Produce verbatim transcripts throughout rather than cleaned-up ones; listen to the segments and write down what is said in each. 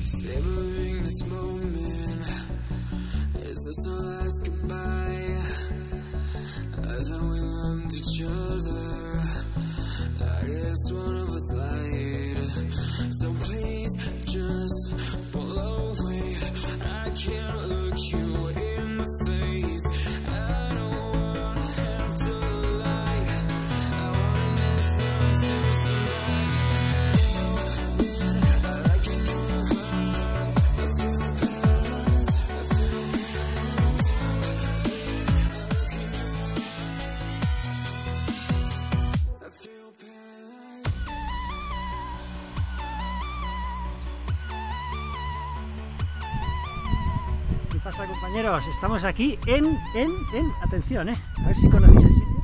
Savoring this moment. Is this our last goodbye? I thought we loved each other. I guess one of us lied. So please just pull away. I can't look you in the face. I don't wanna have to lie. I wanna listen to somebody. I can your heart. I feel paralyzed. I feel paralyzed. I feel paralyzed. ¿Qué pasa, compañeros? Estamos aquí en, en, en, atención, eh, a ver si conocéis el sitio.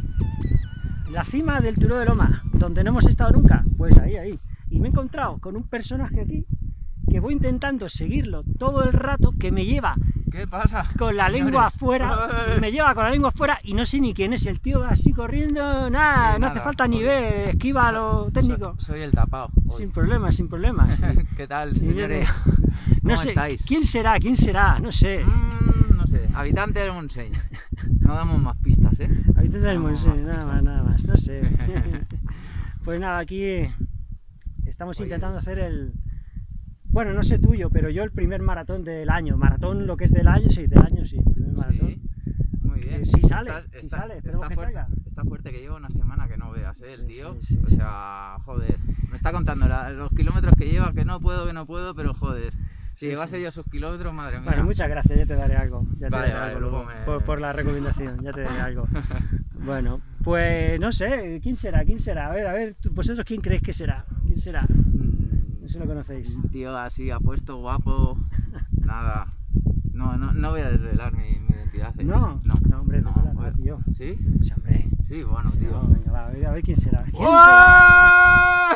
La cima del Turó de Loma, donde no hemos estado nunca, pues ahí, ahí. Y me he encontrado con un personaje aquí, que voy intentando seguirlo todo el rato, que me lleva ¿Qué pasa? con la señores? lengua afuera, me lleva con la lengua afuera y no sé ni quién es el tío así corriendo, nada, Sí, no nada, hace falta ni hoy- ver, esquiva a lo técnico. Soy, soy el tapado. hoy. Sin problemas, sin problemas. ¿Qué tal, Y yo señores? digo, no ¿Cómo sé, estáis? ¿quién será? ¿Quién será? No sé. Mm, no sé, habitante del Montseny. No damos más pistas, ¿eh? Ahorita del No damos Montseny, más nada más, pistas. nada más, no sé. Pues nada, aquí estamos Oye. intentando hacer el... Bueno, no sé tuyo, pero yo el primer maratón del año. Maratón, lo que es del año, sí, del año, sí, primer maratón. Sí, muy bien. Eh, sí sale, Estás- sí está- sale, esperemos está que fuerte, salga. Está fuerte que lleva una semana que no veas, ¿eh? El Sí, tío. sí, sí, o sí. sea, joder. Me está contando la- los kilómetros que lleva, que no puedo, que no puedo, pero joder. Si Sí, llevase sí. yo esos kilómetros, madre mía. Bueno, muchas gracias, ya te daré algo. Ya te Vale, daré vale, algo luego luego, me- por, por la recomendación, ya te daré algo. Bueno, pues no sé, ¿quién será? ¿Quién será? A ver, a ver, tú- vosotros quién creéis que será. ¿Quién será? Mm, No sé si lo conocéis. Un tío así, apuesto, guapo. Nada. No, no, no voy a desvelar mi, mi identidad. ¿eh? No, no, no, hombre, no, no, bueno. tío. ¿Sí? Sí, hombre. Sí, bueno, Sí, tío. no, venga, va, a ver, a ver quién será. ¿Quién ¡Uah!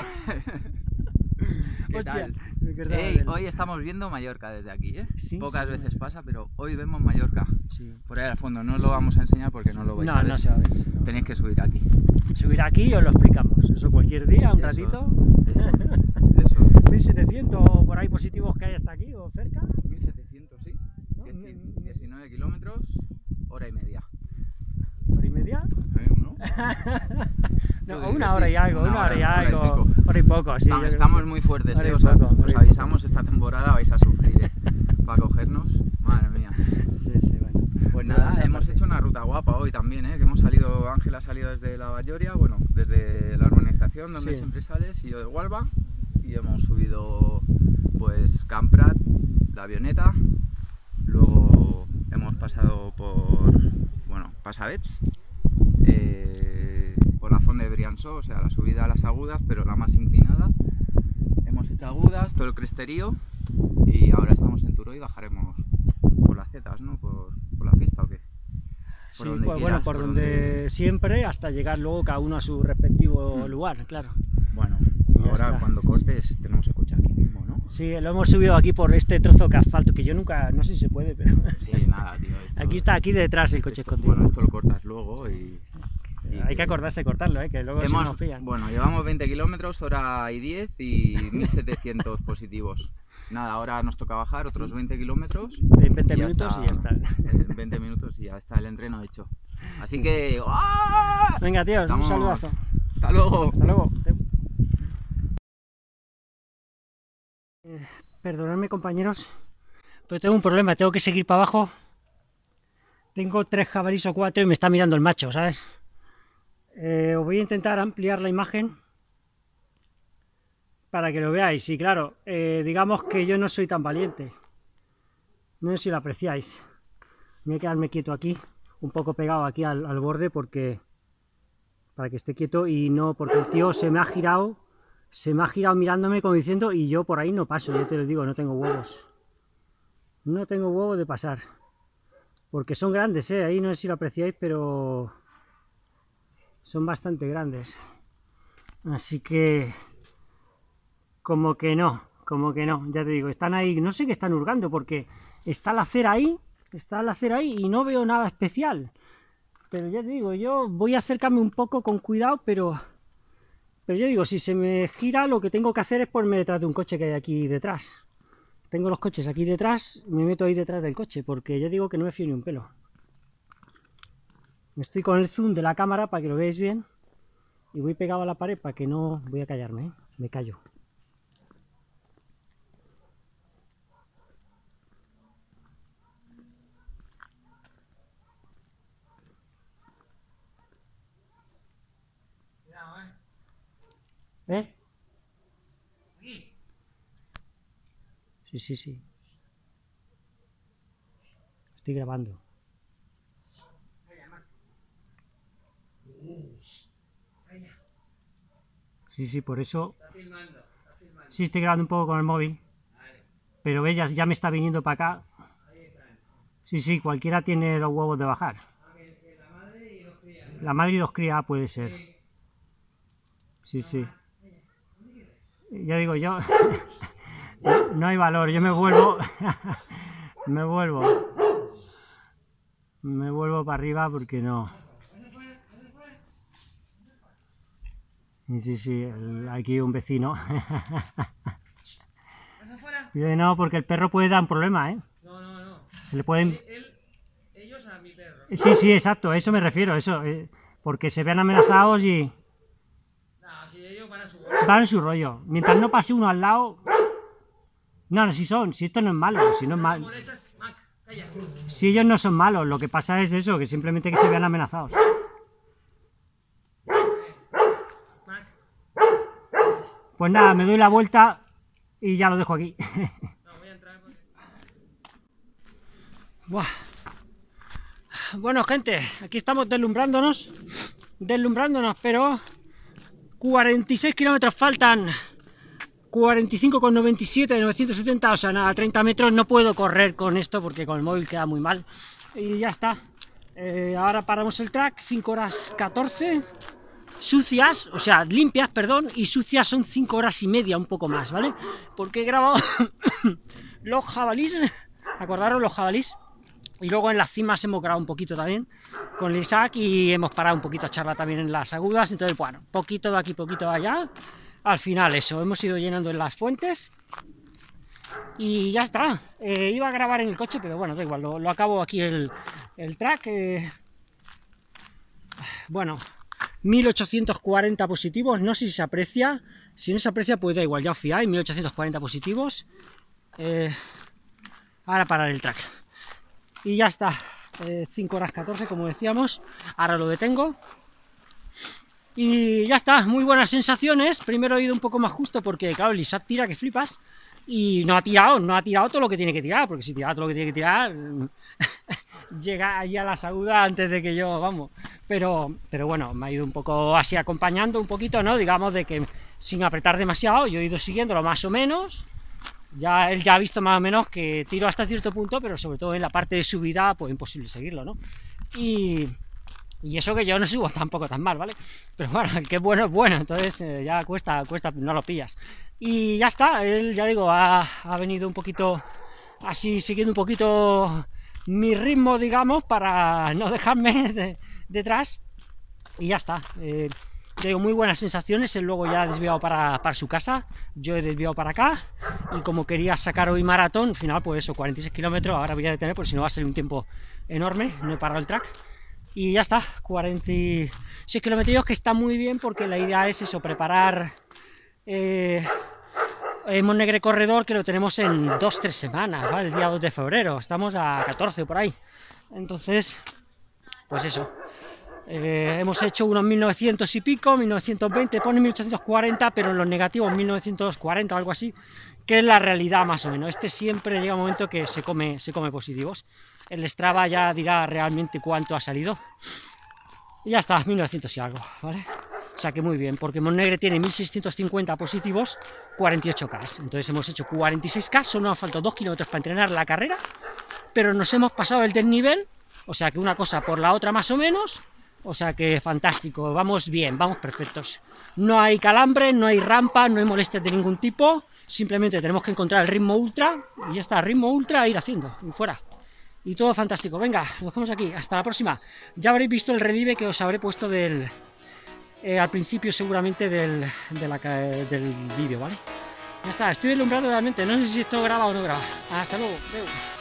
¿Qué Hostia, tal? me acordaba Ey, de él. hoy estamos viendo Mallorca desde aquí, ¿eh? Sí, Pocas sí. veces pasa, pero hoy vemos Mallorca. Sí. Por ahí al fondo, no os lo vamos a enseñar porque no lo vais No, a ver. no se va a ver. sí, no. Tenéis que subir aquí. Subir aquí y os lo explicamos. Eso cualquier día, un Eso, ratito. Eso, eso. mil setecientos por ahí positivos que hay hasta aquí o cerca. mil setecientos, sí. ¿No? Dieci- diecinueve kilómetros, hora y media. ¿Hora y media? ¿Eh? ¿No? No, Tú di una que hora sí, y algo, una una hora y hora, hora y algo. pico. Hora y poco, sí. yo Estamos, creo que estamos sí. muy fuertes, Hora ¿eh? y Os, a- poco, hora y os poco. avisamos, esta temporada vais a sufrir, ¿eh? Para cogernos. Madre mía. Sí, sí, bueno. Pues nada, Esa hemos parte. hecho una ruta guapa hoy también, ¿eh? Que hemos salido, Ángel ha salido desde la Valloria, bueno, desde la urbanización donde Sí. siempre sales, y yo de Hualba, y hemos subido pues Camprat, la avioneta, luego hemos pasado por, bueno, Pasavets, eh, por la zona de Briançó, o sea, la subida a las agudas, pero la más inclinada. Hemos hecho agudas, todo el cresterío, y ahora estamos en Turó y bajaremos por las zetas, ¿no? Por, por la pista o qué. Sí, donde pues, bueno, quieras, por por donde donde- siempre, hasta llegar luego cada uno a su respectivo Mm. lugar, claro. Bueno, Y ya ahora está, cuando sí, cortes tenemos el coche aquí mismo, ¿no? Sí, lo hemos subido aquí por este trozo de asfalto, que yo nunca, no sé si se puede, pero Sí, nada, tío. Esto, aquí está, aquí detrás el coche esto- escondido. Bueno, esto lo cortas luego y... y Hay que acordarse de cortarlo, ¿eh? Que luego si Hemos, nos pillan. bueno, llevamos veinte kilómetros, hora y diez y mil setecientos positivos. Nada, ahora nos toca bajar otros veinte kilómetros. En veinte y ya minutos está, y ya está. En veinte minutos y ya está el entreno hecho. Así que... ¡ah! Venga, tío, Estamos- un saludazo. ¡Hasta luego! Hasta luego. Eh, Perdonadme, compañeros, pero tengo un problema, tengo que seguir para abajo. Tengo tres jabalíes o cuatro y me está mirando el macho, ¿sabes? Eh, os voy a intentar ampliar la imagen para que lo veáis. Y claro, eh, digamos que yo no soy tan valiente. No sé si lo apreciáis. Voy a quedarme quieto aquí, un poco pegado aquí al, al borde, porque para que esté quieto y no, porque el tío se me ha girado, se me ha girado mirándome como diciendo, y yo por ahí no paso, yo te lo digo, no tengo huevos. No tengo huevos de pasar. Porque son grandes, ¿eh? Ahí no sé si lo apreciáis, pero son bastante grandes. Así que... como que no, como que no, ya te digo, están ahí, no sé qué están hurgando, porque está la acera ahí, está la acera ahí y no veo nada especial. Pero ya te digo, yo voy a acercarme un poco con cuidado, pero... Pero yo digo, si se me gira, lo que tengo que hacer es ponerme detrás de un coche que hay aquí detrás. tengo los coches aquí detrás, me meto ahí detrás del coche, porque ya digo que no me fío ni un pelo. Estoy con el zoom de la cámara para que lo veáis bien, y voy pegado a la pared para que no... Voy a callarme, ¿eh? Me callo. ¿Eh? Sí, sí, sí. Estoy grabando. Sí, sí, por eso... Sí, estoy grabando un poco con el móvil. Pero bellas, ya me está viniendo para acá. Sí, sí, cualquiera tiene los huevos de bajar. La madre y los cría, puede ser. Sí, sí. Ya digo yo, no hay valor, yo me vuelvo, me vuelvo, me vuelvo para arriba porque no. Sí, sí, el, aquí un vecino. Dice, no, porque el perro puede dar un problema, ¿eh? No, no, no. Se le pueden... Él, él- ellos a mi perro. Sí, sí, exacto, a eso me refiero, eso, eh, porque se vean amenazados y No, si ellos van a su van en su rollo. Mientras no pase uno al lado... No, no, si son, si esto no es malo, si no es malo. molestas, Mac, calla. Si ellos no son malos, lo que pasa es eso, que simplemente que se vean amenazados. Mac, Pues nada, me doy la vuelta y ya lo dejo aquí. no voy a entrar porque... Buah. Bueno, gente, aquí estamos deslumbrándonos, deslumbrándonos, pero cuarenta y seis kilómetros faltan, cuarenta y cinco coma noventa y siete de novecientos setenta, o sea, nada, treinta metros. No puedo correr con esto porque con el móvil queda muy mal. Y ya está. Eh, ahora paramos el track, cinco horas catorce, sucias, o sea, limpias, perdón, y sucias son cinco horas y media, un poco más, ¿vale? Porque he grabado los jabalís, acordaros los jabalís. Y luego en las cimas hemos grabado un poquito también con el Isaac y hemos parado un poquito a charlar también en las agudas. Entonces, bueno, poquito de aquí, poquito de allá. Al final eso, hemos ido llenando en las fuentes y ya está. Eh, iba a grabar en el coche, pero bueno, da igual, lo, lo acabo aquí el, el track. Eh, bueno, mil ochocientos cuarenta positivos, no sé si se aprecia. Si no se aprecia, pues da igual, ya os fiáis, mil ochocientos cuarenta positivos. Eh, ahora parar el track. Y ya está, eh, cinco horas catorce, como decíamos. Ahora lo detengo. Y ya está, muy buenas sensaciones. Primero he ido un poco más justo porque, claro, el Isaac tira que flipas. Y no ha tirado, no ha tirado todo lo que tiene que tirar, porque si tiraba todo lo que tiene que tirar, llega ahí a la agudas antes de que yo, vamos. Pero, pero bueno, me ha ido un poco así acompañando un poquito, ¿no? Digamos de que sin apretar demasiado, yo he ido siguiéndolo más o menos. Ya él ya ha visto más o menos que tiro hasta cierto punto, pero sobre todo en la parte de subida, pues imposible seguirlo, ¿no? Y, y eso que yo no subo tampoco tan mal, ¿vale? Pero bueno, el que es bueno es bueno, entonces eh, ya cuesta, cuesta, no lo pillas. Y ya está, él, ya digo, ha, ha venido un poquito así, siguiendo un poquito mi ritmo, digamos, para no dejarme de, detrás. Y ya está. Eh, Tengo muy buenas sensaciones, él luego ya ha desviado para, para su casa, yo he desviado para acá, y como quería sacar hoy maratón, al final pues eso, cuarenta y seis kilómetros, ahora voy a detener porque si no va a salir un tiempo enorme, no he parado el track, y ya está, cuarenta y seis kilómetros que está muy bien porque la idea es eso, preparar eh, el Montnegre Corredor, que lo tenemos en dos tres semanas, ¿vale? El día dos de febrero, estamos a catorce por ahí, entonces, pues eso. Eh, hemos hecho unos mil novecientos y pico, mil novecientos veinte, pone mil ochocientos cuarenta, pero en los negativos mil novecientos cuarenta o algo así, que es la realidad más o menos. Este siempre llega un momento que se come, se come positivos. El Strava ya dirá realmente cuánto ha salido. Y ya está, mil novecientos y algo, ¿vale? O sea que muy bien, porque Montnegre tiene mil seiscientos cincuenta positivos, cuarenta y ocho K. Entonces hemos hecho cuarenta y seis K, solo nos faltan dos kilómetros para entrenar la carrera, pero nos hemos pasado el desnivel, o sea que una cosa por la otra más o menos. O sea que fantástico, vamos bien, vamos perfectos. No hay calambre, no hay rampa, no hay molestias de ningún tipo. Simplemente tenemos que encontrar el ritmo ultra y ya está, ritmo ultra, ir haciendo, y fuera. Y todo fantástico. Venga, nos vemos aquí, hasta la próxima. Ya habréis visto el relieve que os habré puesto del, eh, al principio seguramente del, de la, del vídeo, ¿vale? Ya está, estoy deslumbrado realmente. No sé si esto graba o no graba. Hasta luego. Adeu.